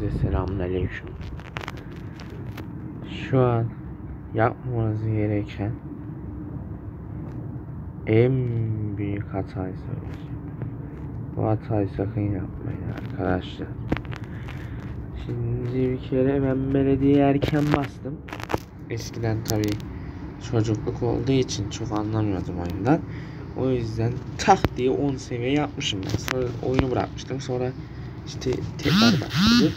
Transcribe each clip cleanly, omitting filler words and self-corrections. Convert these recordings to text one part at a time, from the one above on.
Herkese selamünaleyküm. Şu an yapmanız gereken en büyük hatayı söyleyeceğim. Bu hatayı sakın yapmayın arkadaşlar. Şimdi bir kere ben belediye erken bastım. Eskiden tabii çocukluk olduğu için çok anlamıyordum oyundan. O yüzden tak diye 10 seviye yapmışım ben. Sonra oyunu bırakmıştım. Sonra işte tekrar başladı.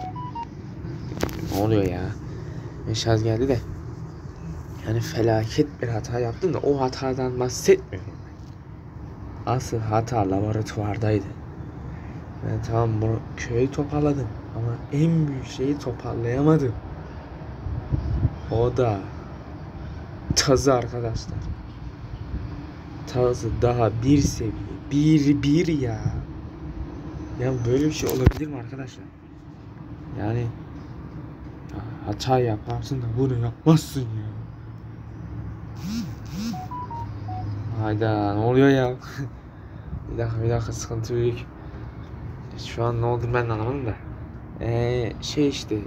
Ne oluyor ya? Meşaz geldi de. Yani felaket bir hata yaptım da o hatadan bahsetmiyorum. Asıl hata laboratuvardaydı. Ben tamam bunu köyü toparladım ama en büyük şeyi toparlayamadım. O da tazı arkadaşlar. Tazı daha bir seviye. Bir ya. Ya böyle bir şey olabilir mi arkadaşlar? Yani ya hata yaparsın da bunu yapmazsın ya. Hayda ne oluyor ya? bir dakika sıkıntı büyük. Şu an ne oldu ben de anlamadım da. İşte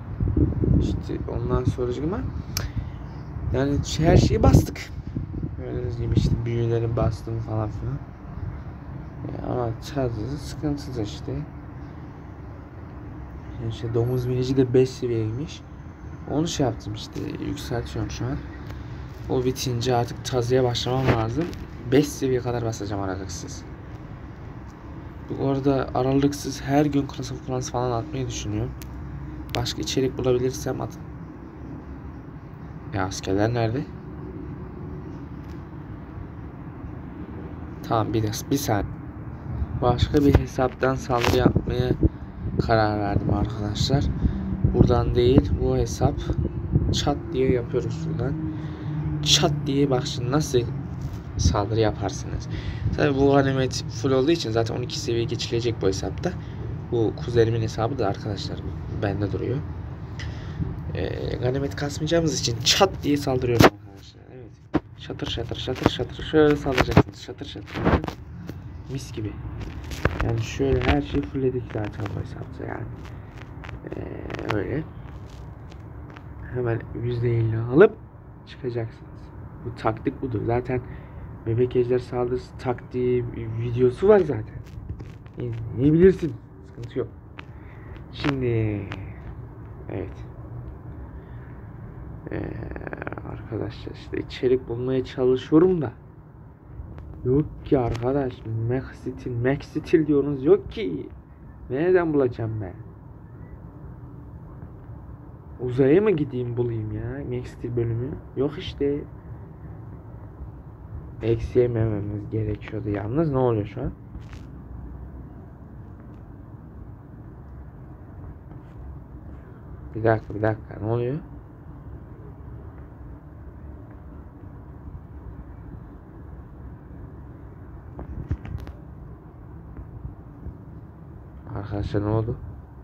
ondan sonra yani her şeyi bastık. Gördüğünüz gibi işte büyüleri bastım falan filan. Ama tadı sıkıntılı işte. İşte domuz binici de 5 seviyeymiş. Onu yaptım işte yükseltiyorum şu an. O bitince artık tazıya başlamam lazım. 5 seviye kadar basacağım aralıksız. Bu arada aralıksız her gün klans falan atmayı düşünüyorum. Başka içerik bulabilirsem at. Ya askerler nerede? Tamam bir saniye. Başka bir hesaptan saldırı yapmaya karar verdim arkadaşlar. Buradan değil bu hesap çat diye yapıyoruz buradan. Çat diye bak şimdi nasıl saldırı yaparsınız. Tabii bu ganimet full olduğu için zaten 12 seviye geçilecek bu hesapta. Bu kuzenimin hesabı da arkadaşlar bende duruyor. Ganimet kasmayacağımız için çat diye saldırıyorum arkadaşlar. Evet. Şatır şöyle saldıracaksınız. Şatır. Mis gibi. Yani şöyle her şeyi fullledik zaten bu hesapta yani. Öyle. Hemen %50 alıp çıkacaksınız. Bu taktik budur. Zaten bebek ejder saldırısı taktiği videosu var zaten. İyi bilirsin. Sıkıntı yok. Şimdi evet. Arkadaşlar işte içerik bulmaya çalışıyorum da yok ki arkadaş. Max Steel diyorsunuz, yok ki. Nereden bulacağım ben? Uzaya mı gideyim bulayım ya Max Steel bölümü? Yok işte. Eksiyemememiz gerekiyordu yalnız. Ne oluyor şu an? Bir dakika ne oluyor? Arkadaşlar ne oldu?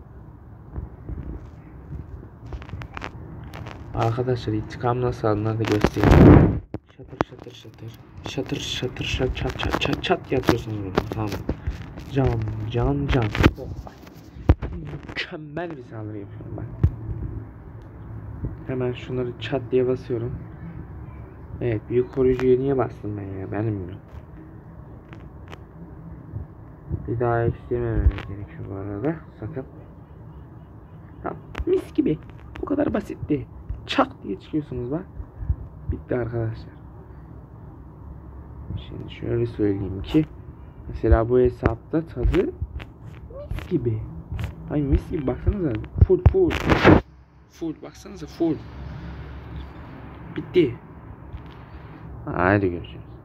Arkadaşlar intikam nasıl alınır da göstereyim. Şatır çat yatıyorsunuz burada, tamam. Can. Mükemmel bir saldırı yapıyorum ben. Hemen şunları çat diye basıyorum. Evet, büyük koruyucuya niye bastım ben ya, ben bilmiyorum. Bir daha eklemememiz gerekiyor bu arada, sakın. Tamam, mis gibi. Bu kadar basitti. Çak diye çıkıyorsunuz bak. Bitti arkadaşlar. Şimdi şöyle söyleyeyim ki mesela bu hesapta tadı mis gibi. Ay mis gibi, baksanıza. Full baksanıza, full. Bitti. Haydi görüşürüz.